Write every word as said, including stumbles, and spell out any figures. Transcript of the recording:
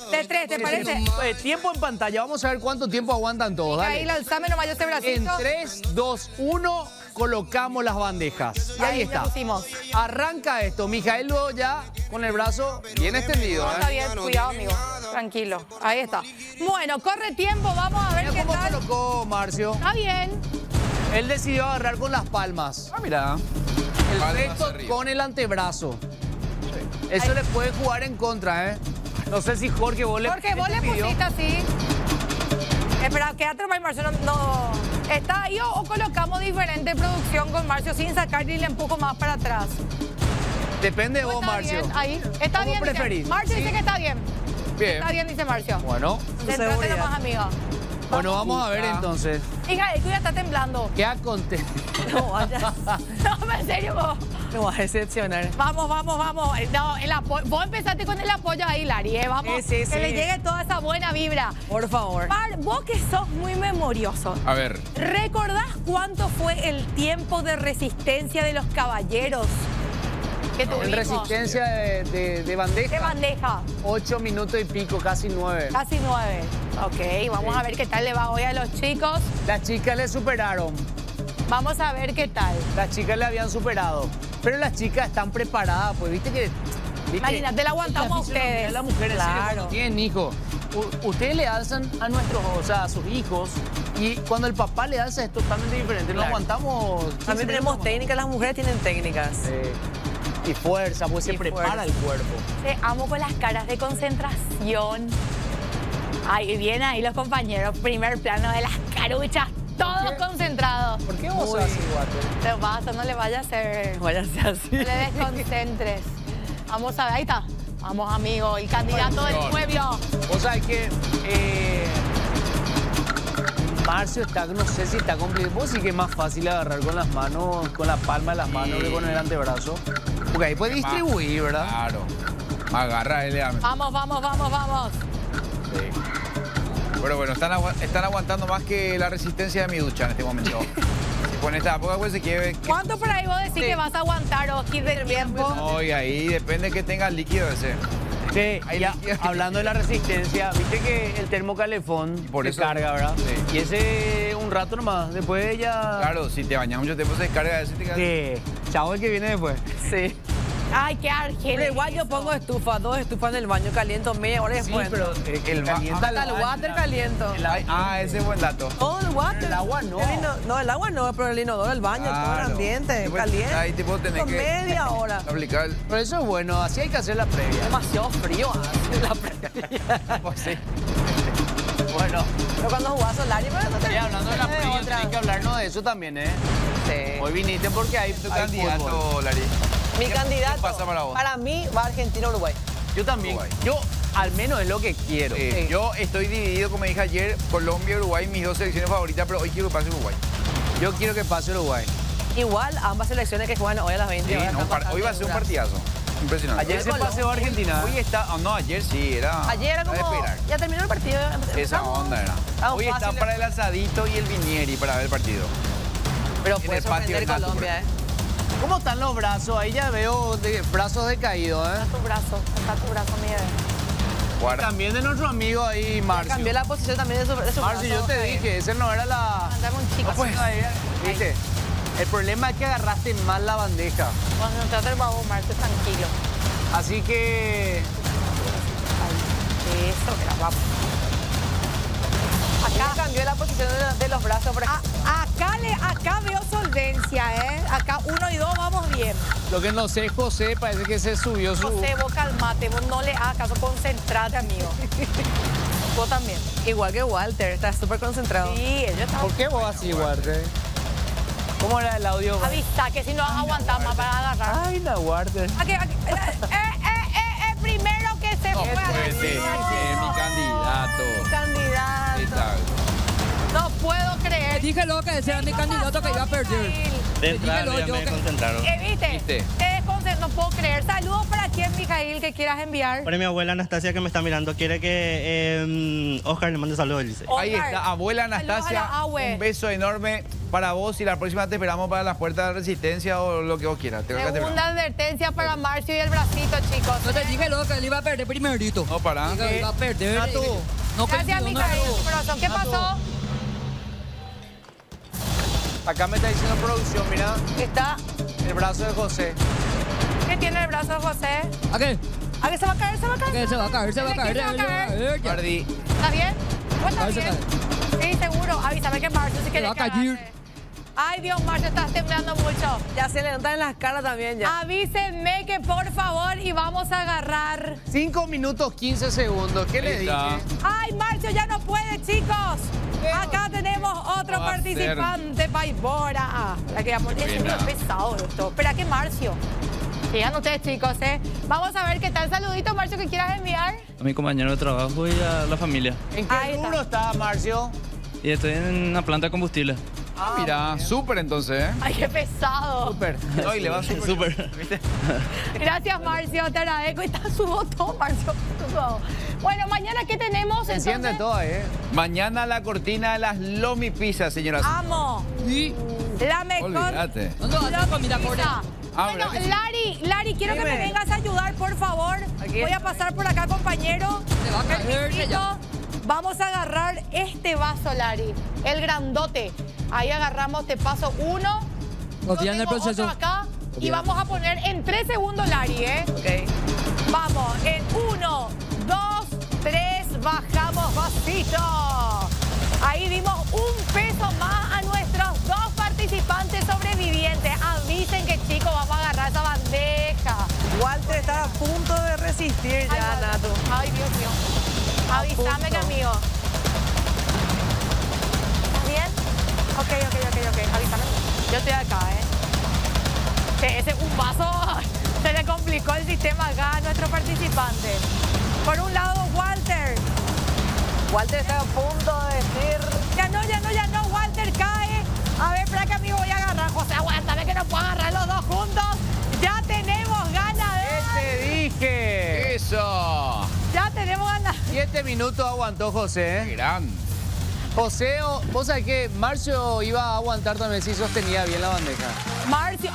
De tres, ¿te parece? Eh, tiempo en pantalla. Vamos a ver cuánto tiempo aguantan todos. Dale. Ahí, alzame nomás yo ese bracito. En tres, dos, uno, colocamos las bandejas. Y ahí, Ahí está. ya pusimos. Arranca esto. Mijael luego ya con el brazo bien extendido. No, ¿eh? está bien, cuidado, amigo. Tranquilo. Ahí está. Bueno, corre tiempo. Vamos a ver Mira qué cómo tal. colocó Marcio. Está bien. Él decidió agarrar con las palmas. Ah, mira. El Palmas resto arriba. con el antebrazo. Eso le puede jugar en contra, ¿eh? No sé si Jorge vos le Porque vos te le pidió. pusiste así. Espera, quédate nomás, Marcio. No, no- ¿Está ahí o, o colocamos diferente producción con Marcio sin sacar y le empujo más para atrás? Depende de ¿No vos, está Marcio. bien? Ahí. Está ¿Cómo bien, dice. preferís? Marcio ¿Sí? dice que está bien. Bien. Está bien, dice Marcio. Bueno, Centrate seguridad. nomás, amigo. bueno, vamos a ver Puta. entonces. Hija, el tuyo está temblando. ¿Qué acontece? No vayas, No, en serio, vos. no vas a decepcionar. Vamos, vamos, vamos. No, el apo- vos empezaste con el apoyo ahí, Lari, ¿eh? Vamos, Sí, sí, que sí. le llegue toda esa buena vibra. Por favor. Par, vos que sos muy memorioso, A ver. ¿recordás cuánto fue el tiempo de resistencia de los caballeros que tuvimos? En resistencia de, de- de bandeja. De bandeja, Ocho minutos y pico, casi nueve. casi nueve. Ok, vamos Sí. a ver qué tal le va hoy a los chicos. Las chicas le superaron. Vamos a ver qué tal. Las chicas le habían superado. Pero las chicas están preparadas, pues viste que... viste, Imagínate, la aguantamos la a fisionomía de ustedes. las mujeres, en serio, Claro. cuando tienen hijos. U- ustedes le alzan a nuestros, o sea, a sus hijos. Y cuando el papá le alza es totalmente diferente. No Claro. aguantamos... quince También tenemos minutos. técnicas, las mujeres tienen técnicas. Eh, y fuerza, pues se Y prepara fuerza. el cuerpo. Te amo con las caras de concentración. Ay, bien ahí los compañeros. Primer plano de las caruchas. Todos qué? concentrados. ¿Por qué vos Muy- sos así, Guate? Te pasa, no le vaya a hacer. Vaya a ser así. No le desconcentres. Vamos a ver, ahí está. Vamos, amigo, el candidato del Señor. pueblo. Vos sabés que eh, Marcio está, no sé si está complicado. Vos sí que es más fácil agarrar con las manos, con la palma de las manos que con el antebrazo. Porque ahí puede distribuir, ¿verdad? Claro. Agarra él. Sí. Vamos, vamos, vamos, vamos. Pero bueno, están, agua- están aguantando más que la resistencia de mi ducha en este momento. Si con esta época, pues se quiere... que- ¿Cuánto por ahí vos decís que vas a aguantar, Oski, de tiempo? No, y ahí depende que tenga el líquido ese. Sí, Ahí ya, le- hablando de la resistencia, viste que el termocalefón por se eso- carga, ¿verdad? Sí. Y ese un rato nomás, después ya... Claro, si te bañas mucho tiempo se descarga ese. te queda- Sí, chavo el que viene después. Sí. Ay, qué argel. Pero igual yo pongo estufa, dos estufas en el baño, caliento media hora y Sí, después. pero eh, El va- calienta Hasta el water caliento. el Ay, ah, ese es buen dato. Todo el water. El agua no. El ino- no, el agua no, pero el inodoro, el baño, todo el Claro. ambiente, Después, caliente. ahí te puedo tener Con que- media hora. Aplicar el... Pero eso es bueno, así hay que hacer la previa. Demasiado frío hace la previa. Pues sí. Bueno, Pero cuando jugás Solari, pero no te y hablando de la tenés previa, otra. tenés que hablarnos de eso también, ¿eh? Sí. Hoy viniste porque hay, Tu hay candidato, fútbol. Lari. Mi ¿Qué- candidato, qué pasa para vos? mí, va Argentina-Uruguay. Yo también. Uruguay. Yo, al menos es lo que quiero. Eh, Sí. Yo estoy dividido, como dije ayer, Colombia y Uruguay, mis dos selecciones favoritas, pero hoy quiero que pase Uruguay. Yo quiero que pase Uruguay. Igual, ambas selecciones que juegan hoy a las veinte Sí, horas no, están par- bastante hoy va a ser un duras. partidazo. Impresionante. Ayer se Colombia. paseó a Argentina. Hoy está, ah, no, ayer sí, era... Ayer era era de como, esperar. ya terminó el partido. Esa empezamos. onda era. Estamos Hoy está fáciles. para el asadito y el vinieri para ver el partido. Pero en puede el patio sorprender del Nato, Colombia, ¿eh? ¿Cómo están los brazos? Ahí ya veo de- brazos decaídos, ¿eh? Está tu brazo, está tu brazo, mi bebé. Guarda. También de nuestro amigo ahí, Marcio. Cambió la posición también de su, de su Marcio, yo brazo, te ahí. dije, ese no era la... Mandame un chico. No, pues, ahí, ¿viste? El problema es que agarraste mal la bandeja. Cuando no trate el babo, Marcio, tranquilo. Así que... Ay, eso, mira, vamos. Acá cambió la posición de, de los brazos, por ejemplo. A- acá, le, acá veo solvencia, ¿eh? Acá uno y dos vamos bien. Lo que no sé, José, parece que se subió su... José, vos calmate, vos no le hagas caso, concentrate, amigo. Vos también. Igual que Walter, está súper concentrado. Sí, ellos están... ¿Por qué vos así, Guarte? ¿Cómo era el audio? Avisa que si no vas a aguantar más para agarrar. Ay, la Guarte. Aquí, aquí, eh, eh, eh, eh, eh, primero que se No fue a la puede ser, mierda. es mi candidato. Candidato. Está. No puedo creer. Dije lo que ese era mi ¿Qué candidato que iba a pasó, perder. Mijail? De entrada Dígalo, ya yo me que- concentraron. Eh, ¿Viste? ¿Viste? Te desconcentraste. que no puedo creer. Saludos para quién, Mijail, que quieras enviar. Para mi abuela Anastasia que me está mirando, quiere que eh, Oscar le mande saludos, dice. Oscar, Ahí está, abuela saludos Anastasia, a la abue. un beso enorme para vos y la próxima te esperamos para las puertas de Resistencia o lo que vos quieras. Te- te Segunda esperamos. advertencia para Marcio y el bracito, chicos. No te dije lo que él iba a perder primerito. No, para. Diga, iba a perder. Natu. No Gracias, perdió, no Mijail, perdió. corazón. ¿Qué pasó? Acá me está diciendo producción, mira, Está. el brazo de José. ¿Qué tiene el brazo de José? ¿A qué? ¿A qué se va a caer? ¿Se va a ¿A caer? qué? Se va a caer, se va a ¿De qué caer. se va a se va a caer? caer, ya. Bardi, ¿Está bien? ¿Vos estás Ahí se bien? Sí, seguro. Avísame que Marcio si quiere va a caer. Ay, Dios, Marcio, estás temblando mucho. Ya se le notan en las caras también ya. Avísenme que por favor y vamos a agarrar. cinco minutos quince segundos. ¿Qué le Ahí dije? está. Ay, Marcio ya no puede, chicos. Acá tenemos otro Va a participante, Paibora. Ah, la que vamos. Es Pena. muy pesado esto. Espera, que Marcio. Sigan ustedes, chicos, ¿eh? Vamos a ver qué tal. Saludito, Marcio, que quieras enviar. A mi compañero de trabajo y a la familia. ¿En qué Ahí está. rubro está, Marcio? Y estoy en una planta de combustible. ah, mira, súper entonces, ¿eh? Ay, qué pesado. Súper. No, y le va súper. Súper. ¿Viste? Gracias, Marcio, te agradezco. Y está su botón, Marcio. Todo. Bueno, mañana, ¿qué tenemos? Se enciende entonces? todo, ¿eh? Mañana la cortina de las Lomi Pizzas, señoras. Amo. Y La mejor. Olvídate. ¿dónde vas a hacer comida, pizza. Jorge? Ah, Bueno, ¿verdad que sí? Lari, Lari, quiero que me Dime. vengas a ayudar, por favor. Aquí Voy a estoy. pasar por acá, compañero. Te va a caer, Permisito. ya. Vamos a agarrar este vaso, Lari. El grandote. Ahí agarramos, te paso uno. Confía Yo en el tengo proceso. otro acá. Y vamos a poner en tres segundos, Lari, ¿eh? Ok. Vamos, en uno, dos, tres, bajamos vasito. Ahí dimos un peso más a nuestros dos participantes sobrevivientes. Avisen que, chicos, vamos a agarrar esa bandeja. Walter está a punto de resistir ya, Ay, Natu. Ay, Dios mío. Avísame, que punto. amigo. ¿Estás bien? Ok, ok, ok, ok. Avísame. Yo estoy acá, ¿eh? Que ese un vaso se le complicó el sistema acá a nuestro participante. Por un lado, Walter. Walter está a punto de decir... Ya no, ya no, ya no. Walter cae. A ver, espera que amigo voy a agarrar. José, aguántame que no puedo agarrar los dos juntos. Ya tenemos ganador. Te dije. Eso. Ya tenemos ganador. Siete minutos aguantó José, ¿eh? Gran. José, o- vos sabés que Marcio iba a aguantar también si sostenía bien la bandeja. Marcio.